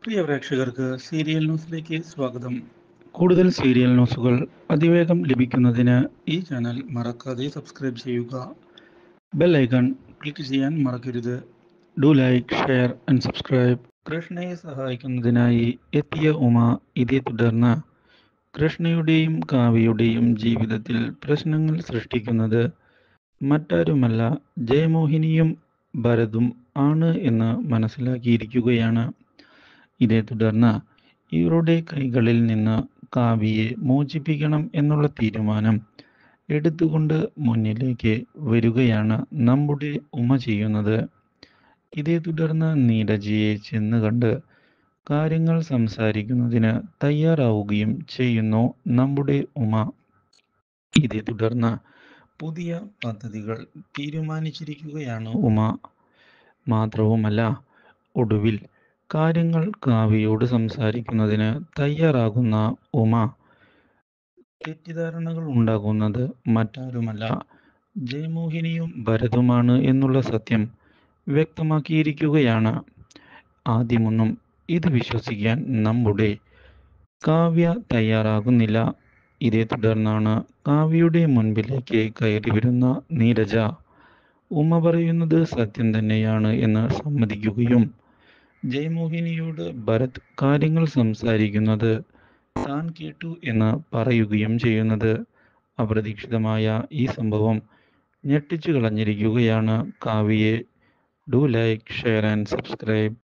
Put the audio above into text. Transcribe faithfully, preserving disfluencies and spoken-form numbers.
പ്രിയ പ്രേക്ഷകർക്ക് സീരിയൽ ന്യൂസിലേക്ക് സ്വാഗതം. കൂടുതൽ സീരിയൽ ന്യൂസുകൾ അതിവേഗം ലഭിക്കുന്നതിന് ഈ ചാനൽ മറക്കാതെ സബ്സ്ക്രൈബ് ചെയ്യുക. ബെൽ ഐക്കൺ ക്ലിക്ക് ചെയ്യാൻ മറക്കരുത്. Do like, share and subscribe. കൃഷ്ണയെ സഹായിക്കുന്നതിനായി എത്തിയ ഉമ ഇതേ തുടർന്ന് കൃഷ്ണയുടെയും കാവ്യയുടെയും ജീവിതത്തിൽ പ്രശ്നങ്ങൾ സൃഷ്ടിക്കുന്നത് മറ്റാരുമല്ല ജയമോഹിനിയും ഭരതും ആണ് എന്ന് മനസ്സിലാക്കിയിരിക്കുകയാണ്. ഇതേ തുടർന്ന് ഇവരുടെ കൈകളിൽ നിന്ന് കാവ്യയെ മോചിപ്പിക്കണം എന്നുള്ള തീരുമാനം എടുത്തുകൊണ്ട് മുന്നിലേക്ക് വരികയാണ് നമ്മുടെ ഉമ ചെയ്യുന്നത്. ഇതേ തുടർന്ന് നീരജയെ ചെന്ന് കണ്ട് കാര്യങ്ങൾ സംസാരിക്കുന്നതിന് തയ്യാറാവുകയും ചെയ്യുന്നു നമ്മുടെ ഉമ. ഇതേ തുടർന്ന് പുതിയ പദ്ധതികൾ തീരുമാനിച്ചിരിക്കുകയാണ് ഉമ. മാത്രവുമല്ല, ഒടുവിൽ കാര്യങ്ങൾ കാവ്യയോട് സംസാരിക്കുന്നതിന് തയ്യാറാകുന്ന ഉമ തെറ്റിദ്ധാരണകൾ ഉണ്ടാകുന്നത് മറ്റാരുമല്ല ജയമോഹിനിയും ഭരതുമാണ് എന്നുള്ള സത്യം വ്യക്തമാക്കിയിരിക്കുകയാണ്. ആദ്യമൊന്നും ഇത് വിശ്വസിക്കാൻ നമ്മുടെ കാവ്യ തയ്യാറാകുന്നില്ല. ഇതേ തുടർന്നാണ് കാവ്യയുടെ മുൻപിലേക്ക് കയറി വരുന്ന നീരജ ഉമ പറയുന്നത് സത്യം തന്നെയാണ് എന്ന് സമ്മതിക്കുകയും ജയമോഹിനിയോട് ഭരത് കാര്യങ്ങൾ സംസാരിക്കുന്നത് താൻ കേട്ടു എന്ന് പറയുകയും ചെയ്യുന്നത്. അപ്രതീക്ഷിതമായ ഈ സംഭവം ഞെട്ടിച്ചു കളഞ്ഞിരിക്കുകയാണ് കാവ്യയെ. Do like, share and subscribe.